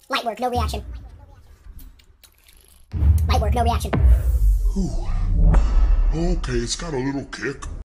Light work, no reaction. Light work, no reaction. Ooh. Okay, it's got a little kick.